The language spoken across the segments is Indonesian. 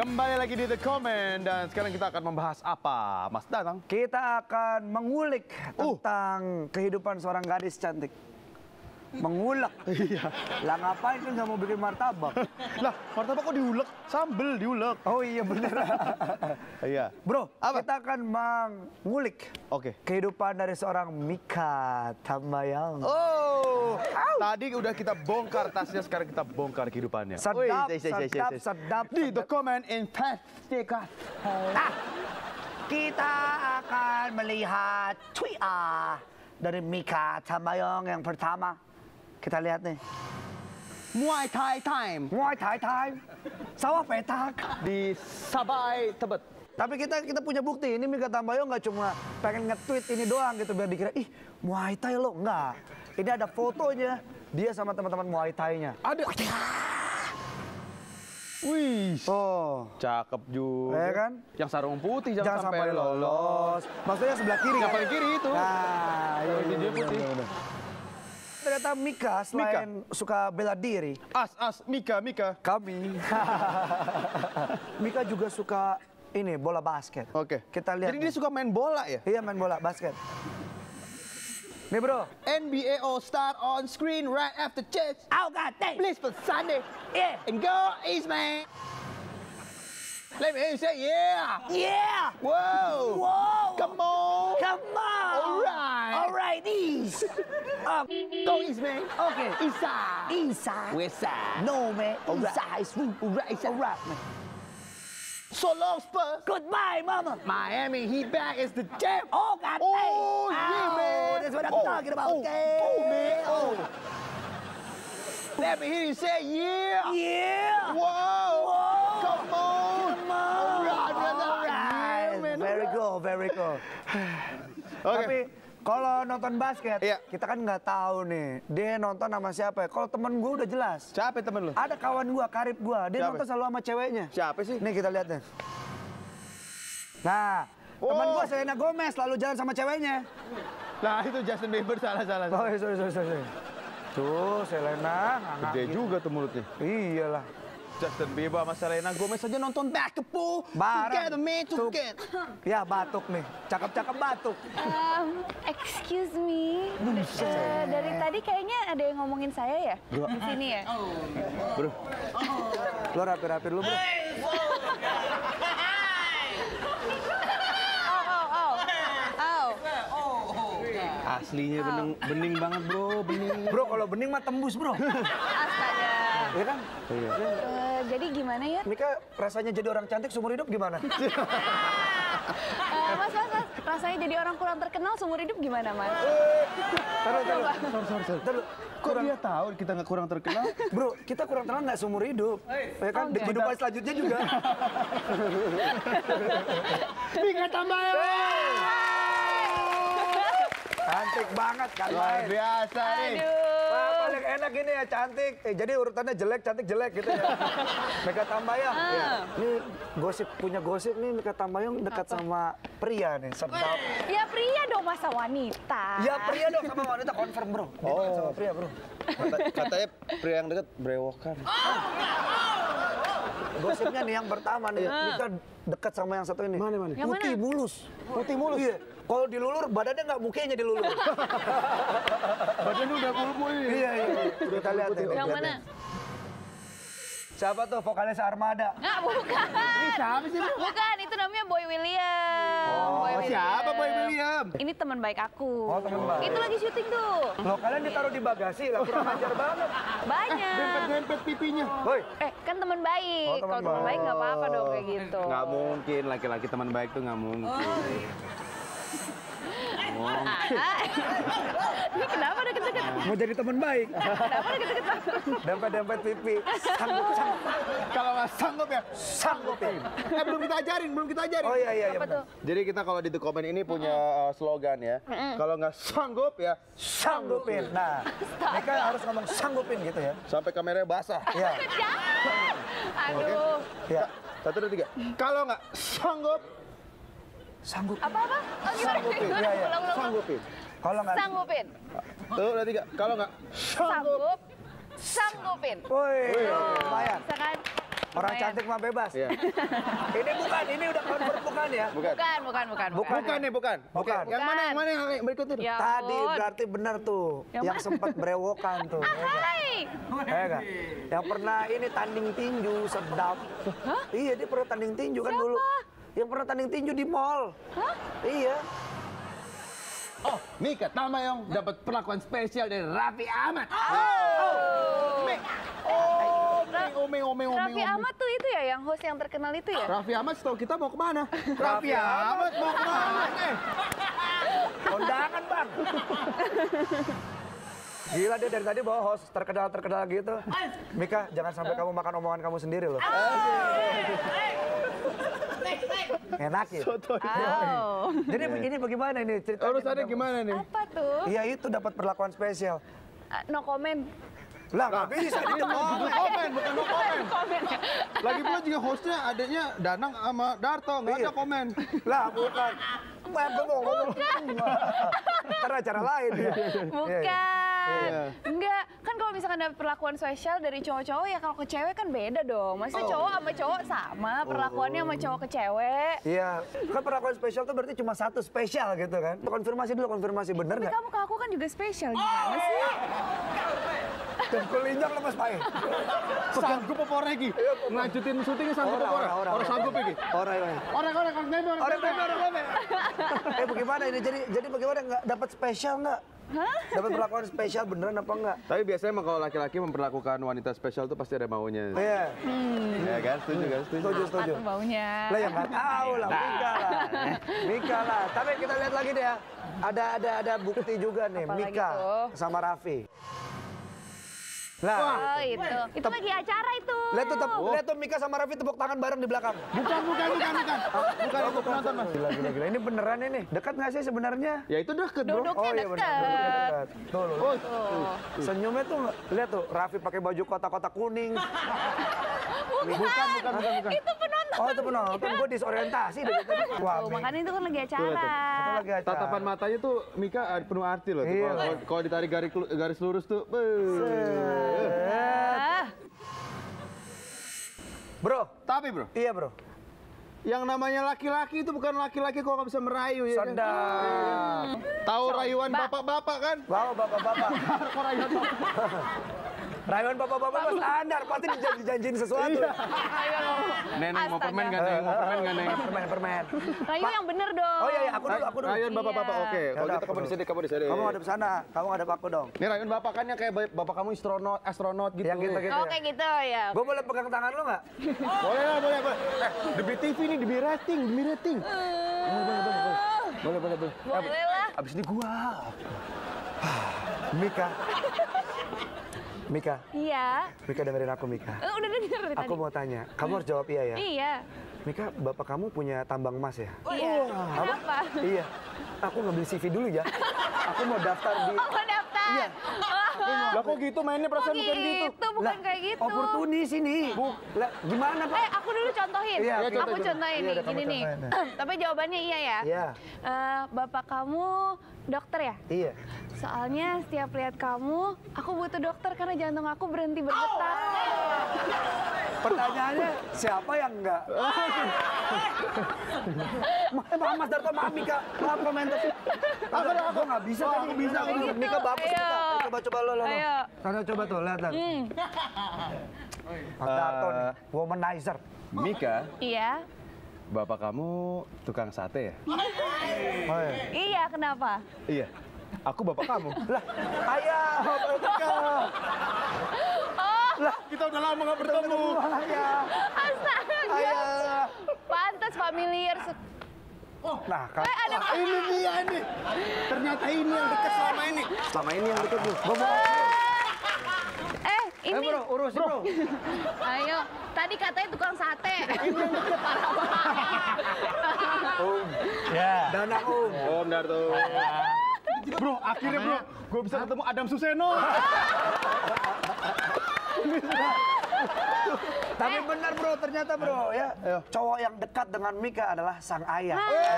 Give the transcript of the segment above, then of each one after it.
Kembali lagi di The Comment dan sekarang kita akan membahas apa, Mas Danang? Kita akan mengulik tentang kehidupan seorang gadis cantik. Mengulek. Iya. Lah ngapain kan nggak mau bikin martabak? Lah, martabak kok diulek? Sambel diulek. Oh iya bener. Iya. Bro, Apa? kita akan mengulik Oke. kehidupan dari seorang Mika Tambayong. Oh, tadi udah kita bongkar tasnya, sekarang kita bongkar kehidupannya. Sedap, Wih, sedap. Di The Comment Investigate. Kita akan melihat Twitter dari Mika Tambayong yang pertama. Kita lihat nih. Muay Thai Time Muay Thai time. Sawah petak. di Sabai Tebet. Tapi kita punya bukti. Ini Mika Tambayong nggak cuma pengen nge-tweet ini doang gitu biar dikira ih Muay Thai lo. Enggak. Ini ada fotonya dia sama teman-teman Muay Thai-nya. Ada. Wih, Oh, cakep juga. ya kan? Yang sarung putih Jangan sampai lolos. Maksudnya sebelah kiri Yang kan? paling kiri itu. Nah, iya, Ini dia putih. Ternyata Mika selain suka bela diri, Mika. kami Mika juga suka ini bola basket. Oke. Kita lihat. Jadi dia suka main bola ya? Iya main bola basket. Nih bro. NBA All Star on screen right after church. Oh god damn. Please for Sunday. Yeah. And go East man. Let me hear you say yeah. Yeah. Whoa. Whoa. Come on. Come on. Alright. Alright, East. Go East man. Okay. East side. East side. West side. No man. Alright. East side is rule. Alright. Alright man. So long Spurs. Goodbye, mama. Miami Heat back is the champ. Oh god Oh, damn. yeah, man. That's what I'm talking about. Man. Oh. Let me hear you say yeah. Yeah. Whoa. Come on. Come on. Alright, brother. Alright. Yeah, man. Very cool, very cool. Oke. Tapi kalau nonton basket, Iya. kita kan nggak tahu nih dia nonton sama siapa. Kalau temen gue udah jelas. Siapa temen lu? Ada kawan gue, karib gue, dia Siapa? nonton selalu sama ceweknya. Siapa sih? Nih kita lihat nih. Nah, teman gue Selena Gomez selalu jalan sama ceweknya. Nah itu Justin Bieber salah. Oh, sorry. Tuh Selena, Gede gitu. juga tuh mulutnya. Iyalah. Justin Bieber sama Selena Gomez aja nonton basketball. Bareng. Together man, Tuh. together. Ya batuk nih, cakep-cakep batuk. Excuse me. Dari tadi kayaknya ada yang ngomongin saya ya? Di sini ya? Bro, Lo rapi-rapi dulu bro. aslinya bening banget bro, bening. Bro kalau bening mah tembus bro. Astaga. Iya kan? Iya. Jadi gimana ya? Mika rasanya jadi orang cantik seumur hidup gimana? Mas, rasanya jadi orang kurang terkenal seumur hidup gimana, Mas? Taruh. Kok dia tahu kita nggak kurang terkenal? Bro, kita kurang terkenal nggak seumur hidup. Ya kan? Di enggak. kehidupan selanjutnya juga. Mika Tambayong. Cantik banget kan. Luar biasa nih. Wah, paling enak ini ya cantik. Jadi urutannya jelek, cantik, jelek gitu ya. Mika Tambayong. Ya. Ini punya gosip nih Mika Tambayong dekat sama pria nih. Sedap. Ya pria dong, masa wanita. Ya pria dong sama wanita confirm bro. Dia dekat sama pria bro. Katanya pria yang deket brewokan. Gosipnya nih yang pertama nih. Mika dekat sama yang satu ini. Mana? Yang Putih mana? mulus. Putih mulus. Iya. Kalau dilulur badannya nggak, mukanya dilulur. Badannya udah pulpul ini. Iya. Kita lihat nih. Yang lihat mana? nih. Siapa tuh vokalis Armada? Nggak, bukan. Ini siapa sih? Bukan, itu namanya Boy William. Oh, siapa Boy William? Ini teman baik aku. Oh, teman baik. Itu lagi syuting tuh. Loh kalian ditaruh di bagasi lah, kurang ajar banget. Banyak. Dempet pipinya. Woi, Kan teman baik. Oh, teman Kalau teman baik. baik nggak apa-apa dong kayak gitu. Nggak mungkin laki-laki teman baik tuh nggak mungkin. Ini kenapa deket-deket? mau jadi teman baik. Kenapa deket-deket? Dempet-dempet pipi. Sanggup. Kalau nggak sanggup ya, Sanggupin. belum kita ajarin. Oh iya. Apa tuh? Jadi kita kalau di The Comment ini punya slogan ya. Kalau nggak sanggup ya, Sanggupin. Nah, mereka harus ngomong sanggupin gitu ya. sampai kameranya basah. Iya. Jangan! Aduh. Iya. 1, 2, 3. Kalau nggak sanggup, Sanggup. Apa-apa? Oh, gimana? Sanggupin, iya, iya. Ulang. sanggupin. Kalau nggak. Sanggupin. Tuh, udah 3. Kalau nggak sanggup, Sanggupin. Woi, lumayan. Bisa kan? Orang lumayan. cantik mah bebas. Iya. Ini bukan, ini udah confirm bukan ya? Bukan. Bukan nih, bukan. Bukan. Yang mana yang berikutnya? Ya Tadi ampun. berarti benar tuh. Yang Yang mana? sempat berewokan tuh. ya nggak? Hai. Ya nggak? Yang pernah ini tanding tinju sedap. Iya, dia pernah tanding tinju kan dulu. Yang pernah tanding tinju di mall. Hah? Iya. Oh, Mika Tamayong dapat perlakuan spesial dari Raffi Ahmad. Raffi Ahmad tuh itu ya, yang host yang terkenal itu ya? Raffi Ahmad setahu kita mau kemana? Raffi Ahmad mau kemana? Kondangan, Bang. Gila dia dari tadi bawa host terkenal gitu. Mika, jangan sampai kamu makan omongan kamu sendiri loh. Enak ya. Oh. Jadi ini bagaimana ini ceritanya? Urusannya gimana nih? Apa tuh? Iya itu dapat perlakuan spesial. No comment. Lah nggak bisa Bukan itu no komen. Komen ya. Lagi pula juga hostnya adanya Danang sama Darto, nggak ada komen. Lah bukan. Ngomong. Karena acara lain ya. Bukan. Iya. Enggak. Kan kalau misalkan ada perlakuan spesial dari cowok-cowok ya kalau ke cewek kan beda dong. Maksudnya cowok sama cowok sama perlakuannya sama cowok ke cewek. Iya, kan perlakuan spesial tuh berarti cuma satu spesial gitu kan. Konfirmasi dulu, konfirmasi bener Tapi nggak? kamu ke aku kan juga spesial gimana sih? Dan kulinjak lepas pae. Sanggup apa orang iki? Ngelanjutin syutingnya sanggup apa orang? Orang sanggup iki. Orang. Bagaimana ini? Jadi bagaimana nggak dapat spesial nggak? Dapat perlakuan spesial beneran apa enggak? Tapi biasanya emang kalau laki-laki memperlakukan wanita spesial tuh pasti ada maunya. Iya. Ya kan, setuju kan? Setuju. Apa tuh baunya? Lah yang nggak tahu lah, Mika lah. Tapi kita lihat lagi deh ya. Ada bukti juga nih, Apalagi Mika tuh? sama Raffi. Lah, Oh itu. Itu lagi acara itu. lihat tuh Mika sama Raffi tepuk tangan bareng di belakang. Bukan itu penonton mas. Gila. Ini beneran ini. Dekat nggak sih sebenarnya? Ya itu deket bro. Duduknya Iya benar. deket. Tuh, loh. Oh, Senyumnya tuh lihat tuh Raffi pakai baju kotak-kotak kuning. bukan. Itu penonton. Oh itu penonton, gue disorientasi dari tadi. Wah, Tuh, makanya itu kan lagi acara. Itu lagi acara. Tatapan matanya tuh Mika penuh arti loh. Tuh. Iya. Kalau ditarik garis lurus tuh. Ah, Bro, Tapi bro, iya bro. yang namanya laki-laki itu bukan laki-laki kok nggak bisa merayu ya. Kan? Sedap. Tahu rayuan Mbak. bapak-bapak kan? Bawa bapak-bapak. Kok rayuan bapak? Rayuan bapak-bapak mah standar, pasti dijanjiin sesuatu. ayo. Neneng mau permen Astaga. nggak neng? Mau permen nggak neng? Permen. Rayu yang bener dong. Oh iya, aku dulu. Rayuan bapak-bapak Iya. oke. Kalau Yaudah, gitu aku kamu di sini, dulu. kamu di sini. Kamu ngadep sana, kamu ngadep aku dong. Ini rayuan bapak kan yang kayak bapak kamu astronot gitu. Yang gitu-gitu Oh ya. kayak gitu ya. Gue boleh pegang tangan lo nggak? Boleh. Demi TV nih, demi rating. Boleh. Boleh lah. Abis ini gua. Mika, Iya. dengerin aku Mika. Udah denger dari tadi. Aku mau tanya, kamu harus jawab iya ya. Iya. Mika, bapak kamu punya tambang emas ya? Iya. Kenapa? Iya. Aku ngambil CV dulu ya. Aku mau daftar di... Oh mau daftar. Iya. Lah kok gitu mainnya perasaan bukan gitu. Itu bukan kayak gitu. Oportunis ini. Lah, gimana Pak? Aku dulu contohin. Iya, Aku contohin. contohin Iya, nih, udah kamu gini nih. contohin. Tapi jawabannya iya ya. Iya. Bapak kamu dokter ya? Iya. Soalnya setiap lihat kamu, aku butuh dokter karena jantung aku berhenti berdetak. Pertanyaannya, siapa yang enggak? Mas Darto, maaf Mika. Maaf komentar. Aku nggak bisa tadi. aku bisa, aku bisa. Mika bagus Ayo. Mika. Coba lo. Ayo. Sana coba tuh, lihat. Mas Darto nih, womanizer. Mika, Iya. bapak kamu tukang sate ya? Oh, iya. Iya, kenapa? Iya. Aku bapak kamu. Lah, ayah, Mika. Lah, kita udah lama nggak bertemu. Ayah, Astaga. ayah. Pantas familiar. Nah, kan. Ada Ini dia nih. Ternyata ini yang dekat selama ini. Selama ini yang deket nih. Gua mau ini. bro, urus bro. Ayo. Tadi katanya tukang sate. Ya. Danang Om Darto. Bro, akhirnya bro, gue bisa ketemu Adam Suseno. Tapi benar bro, ternyata bro ya. Cowok yang dekat dengan Mika adalah sang ayah. Iya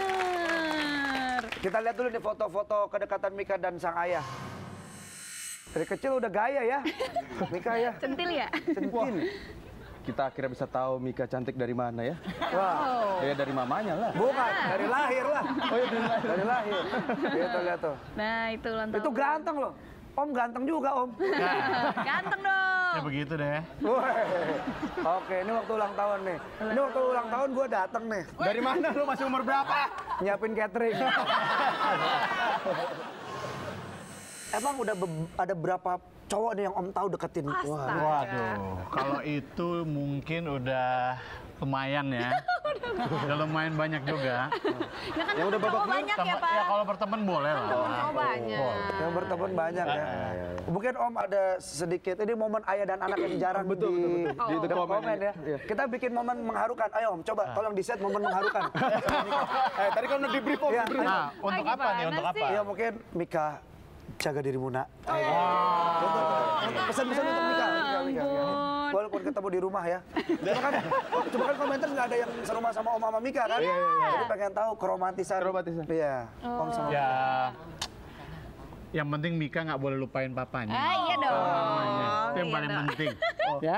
bener. Kita lihat dulu nih foto-foto kedekatan Mika dan sang ayah. Dari kecil udah gaya ya, Mika ya. Centil ya? Centil. Kita akhirnya bisa tahu Mika cantik dari mana ya? Wah, Ya dari mamanya lah. bukan, dari lahir lah. Oh ya dari lahir. Dari lahir. Lihat tuh. Nah, itu ulang tahun. Itu ganteng loh. Om ganteng juga, Om. Ganteng dong. Ya begitu deh. Woi. Oke, ini waktu ulang tahun nih. Ini waktu ulang tahun gue dateng nih. Dari mana lu masih umur berapa? Nyiapin catering. Emang udah ada berapa cowok nih yang Om tahu deketin? Astaga. Waduh, kalau itu mungkin udah lumayan ya. Udah lumayan banyak juga. Ya kan Yang udah babak cowok belur banyak ya, Ya Pak. kalau berteman boleh lah. Cowok banyak. Yang berteman banyak ya. Mungkin Om ada sedikit, ini momen ayah dan anak yang jarang Betul. Di di komen komen ya. Iya. Kita bikin momen mengharukan. Ayo Om, coba tolong di set momen mengharukan. Tadi kan udah di brief Om. Iya. Nah, untuk apa nih? Untuk gimana apa? sih? Iya mungkin Mika, jaga dirimu nak. Pesan-pesan untuk Mika. Mika. Walaupun ketemu di rumah ya. Cuma kan komentar nggak ada yang serumah sama Om sama Mika kan. Jadi pengen tahu keromantisan. Iya. Om sama Ya, yang penting Mika nggak boleh lupain papanya. Iya dong. Mamanya. Itu yang Iya paling dong. penting. Ya?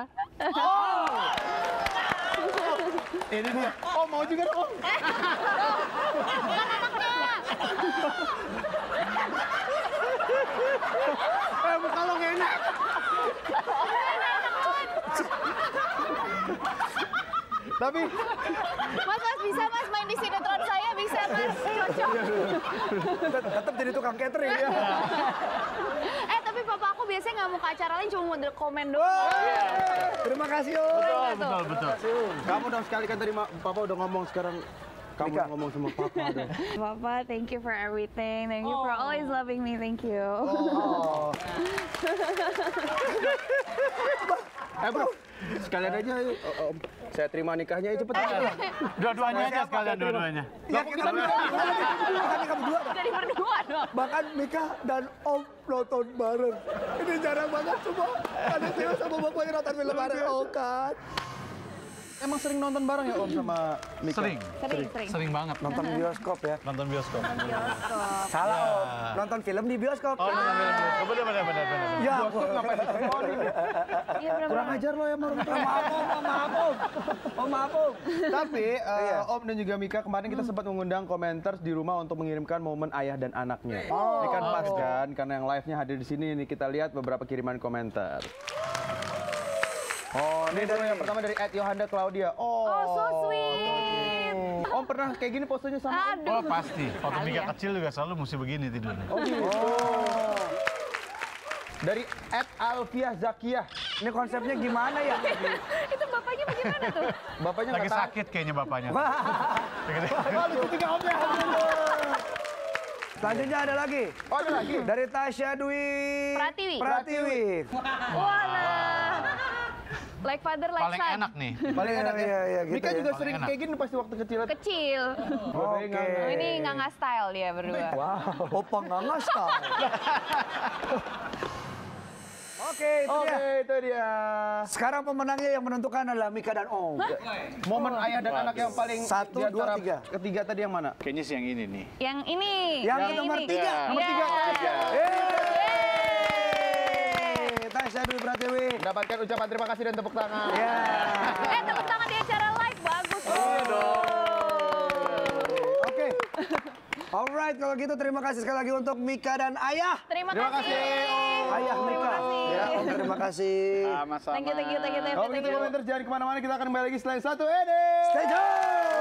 Ini dia. Oh mau juga dong Om. Muka lo nggak enak. Tapi Mas bisa Mas main di sinetron saya bisa Mas. Cocok. tetap jadi tukang catering ya. Tapi papa aku biasanya nggak mau ke acara lain, cuma mau komen doang. Terima kasih Om. Betul. kamu dong sekali kan tadi Papa udah ngomong sekarang kamu Mika. ngomong sama Papa deh. Papa, thank you for everything. Thank you for always loving me. Thank you. Bro, sekalian aja yuk. Om, saya terima nikahnya ya cepet aja. Dua-duanya aja sekalian, dua-duanya. Ya kita berdua. Jadi berdua dong. Bahkan Mika dan Om nonton bareng. Ini jarang banget semua. Ada cewek sama bapaknya nonton film bareng. Oh kan. Emang sering nonton bareng ya Om sama Mika? Sering. Sering banget. Nonton bioskop ya. Nonton bioskop. Salah Om. Nonton film di bioskop. Oh, nonton bioskop. Bener. Ya, Iya benar. Kurang ajar lo ya sama orang tua. maaf Om. Tapi Om dan juga Mika kemarin kita sempat mengundang komentar di rumah untuk mengirimkan momen ayah dan anaknya. Ini kan pas kan karena yang live-nya hadir di sini nih kita lihat beberapa kiriman komentar. Oh, ini dulu yang pertama dari @Yohanda Claudia. Oh, so sweet. Om pernah kayak gini posenya sama Om? Aduh. Oh pasti. Waktu Kali Mika ya. kecil juga selalu mesti begini tidurnya. Dari @Alfiah Zakiyah. Ini konsepnya gimana ya? Itu bapaknya bagaimana tuh? Bapaknya Lagi nggak tahu. sakit kayaknya bapaknya. Wah, lucu tiga Omnya. Selanjutnya ada lagi. Oh, ada lagi. Dari Tasya Dwi Pratiwi. Walah. Like father, like Paling son. enak nih. Paling enak ya. Iya, gitu Mika ya. juga Paling sering enak. kayak gini pasti waktu kecil. Kecil. Oke. Oh, ini nganga style dia berdua. Opa nggak style. Oke, itu dia. Oke, itu dia. Sekarang pemenangnya yang menentukan adalah Mika dan Om. Momen ayah dan anak yang paling Satu, di antara dua, tiga. Ketiga tadi yang mana? Kayaknya sih yang ini nih. Yang ini. Yang nomor ini. tiga. Ya. Nomor tiga. Ya. Yeay. Tasya Dwi Pratiwi. Mendapatkan ucapan terima kasih dan tepuk tangan. Ya. Tepuk tangan di acara live. Bagus. Oke. Alright, kalau gitu terima kasih sekali lagi untuk Mika dan Ayah. Terima Terima kasih. kasih, Ayah Terima Mika. kasih. Ya, Om terima kasih. Sama-sama. Thank you. Kalau begitu komentar jangan kemana-mana, kita akan kembali lagi selain satu ini. Stay tune.